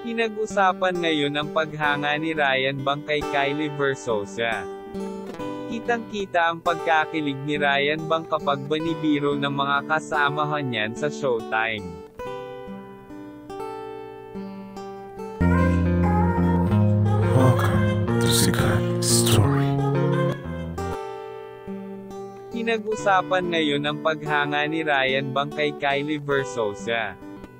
Pinag-usapan ngayon ang paghanga ni Ryan Bang kay Kylie Versosa. Kitang-kita ang pagkakilig ni Ryan Bang kapag binibiro ng mga kasamahan niyan sa Showtime. Welcome to Sikat Story. Pinag-usapan ngayon ang paghanga ni Ryan Bang kay Kylie Versosa.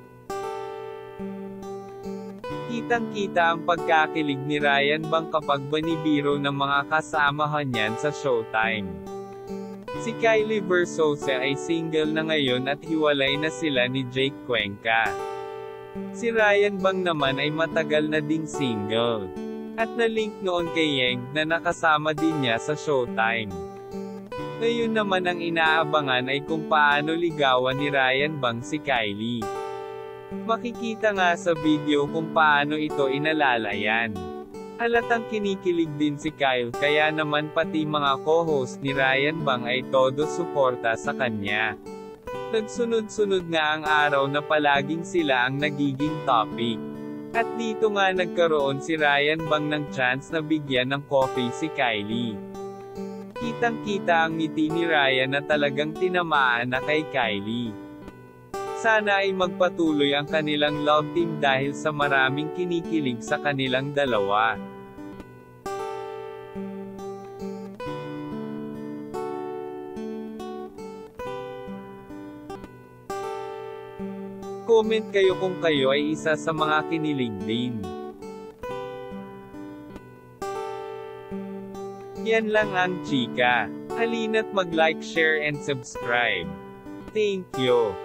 Kitang-kita ang pagkakilig ni Ryan Bang kapag binibiro ng mga kasamahan niyan sa Showtime. Si Kylie Versosa ay single na ngayon at hiwalay na sila ni Jake Cuenca. Si Ryan Bang naman ay matagal na ding single. At na-link noon kay Yeng na nakasama din niya sa Showtime. Ngayon naman ang inaabangan ay kung paano ligawan ni Ryan Bang si Kylie. Makikita nga sa video kung paano ito inalalayan. Halatang kinikilig din si Kyle kaya naman pati mga co-host ni Ryan Bang ay todo suporta sa kanya. Nagsunod-sunod nga ang araw na palaging sila ang nagiging topic. At dito nga nagkaroon si Ryan Bang ng chance na bigyan ng coffee si Kylie. Kitang-kita ang ngiti ni Ryan na talagang tinamaan na kay Kylie. Sana ay magpatuloy ang kanilang love team dahil sa maraming kinikilig sa kanilang dalawa. Comment kayo kung kayo ay isa sa mga kinilig din. Yan lang ang chika. Halina't mag-like, share and subscribe. Thank you.